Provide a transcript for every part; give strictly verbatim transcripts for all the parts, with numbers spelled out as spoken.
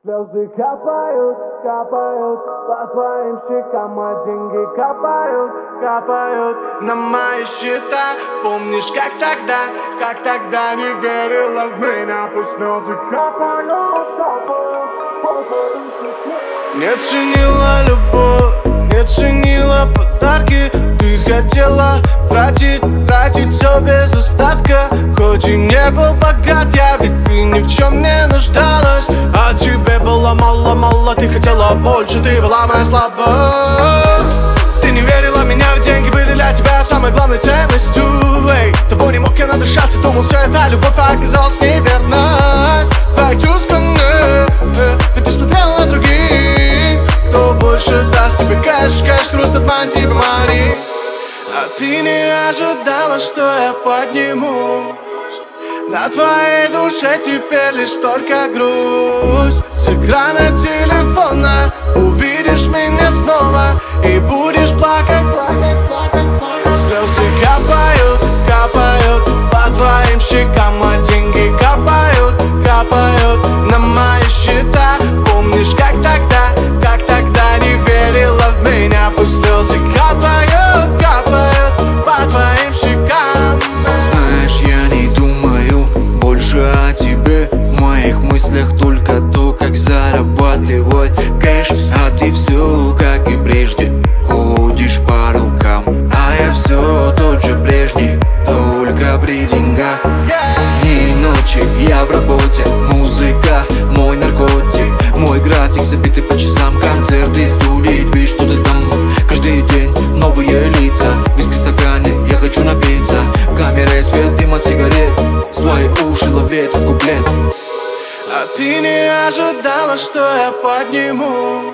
Слезы капают, капают по твоим щекам, а деньги капают, капают на мои счета. Помнишь, как тогда, как тогда не верила в меня, пусть слезы капают, капают по твоим щекам. Не ценила любовь, не ценила подарки. Ты хотела тратить, тратить все без остатка. Хоть и не был богат я, ведь ты ни в чем не нуждалась. А тебе было мало-мало, ты хотела больше, ты была моя слабость. Ты не верила в меня, ведь деньги были для тебя самой главной ценностью. Эй, тобой не мог я надышаться, думал, все это любовь, а оказалась неверность твоих чувств ко мне. Ведь ты смотрела на других, кто больше даст тебе кэш, кэш, хруст от мантии Мари. А ты не ожидала, что я поднимусь. На твоей душе теперь лишь только грусть. С экрана телефона увидишь меня снова и будешь плакать, плакать, плакать, плакать. Слезы капают, капают по твоим щекам, а деньги капают, капают на мои счета. Помнишь, как тогда, как тогда не верила в меня, пусть слезы капают, капают по твоим щекам. Знаешь, я не думаю больше о тебе. В моих мыслях только то, как зарабатывать кэш. А ты все, как и прежде, ходишь по рукам. А я все тот же прежний, только при деньгах. Дни и ночи я в работе, музыка мой наркотик. Мой график забитый по часам, концерты, студии, движ, что ты там. Каждый день новые лица, виски в стакане, я хочу напиться. Камера и свет, дым от сигарет, свои уши ловит куплет. А ты не ожидала, что я поднимусь.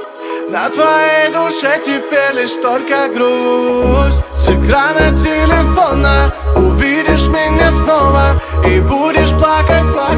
На твоей душе теперь лишь только грусть. С экрана телефона увидишь меня снова и будешь плакать, плакать.